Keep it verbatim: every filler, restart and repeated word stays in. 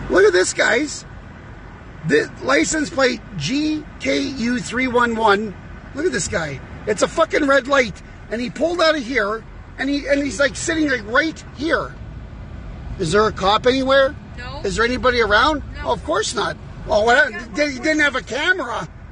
Look at this, guys. The license plate G K U three one one. Look at this guy. It's a fucking red light. And he pulled out of here, and he and he's like sitting like right here. Is there a cop anywhere? No. Is there anybody around? No. Oh, of course not. Oh, what? Yeah, He didn't have a camera.